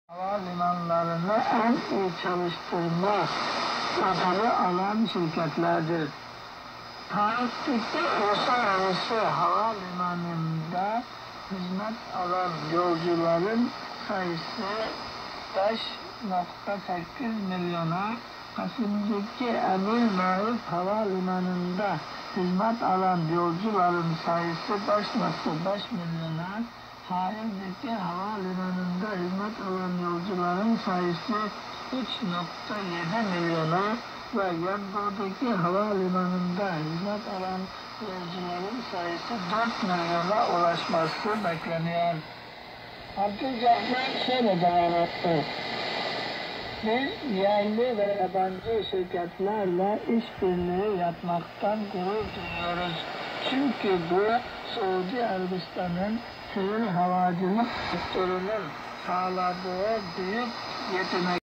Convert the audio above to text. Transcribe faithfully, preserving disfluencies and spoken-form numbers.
Havalimanlarını en iyi çalıştırma adını alan şirketlerdir. Tarihte uluslararası havalimanında hizmet alan yolcuların sayısı beş nokta sekiz milyona, Kasım'daki Emir Naif Havalimanı'nda hizmet alan yolcuların sayısı beş nokta beş milyona, Hayal'deki havalimanında hizmet alan yolcuların sayısı üç nokta yedi milyona ve Yando'daki havalimanında hizmet alan yolcuların sayısı dört milyona ulaşması bekleniyor. Abdülcabbar şöyle devam etti. Biz yerli ve yabancı şirketlerle işbirliği yapmaktan gurur duyuyoruz. Çünkü bu Suudi Arabistan'ın sivil havacılık sektörünün sağladığı büyük yetenek.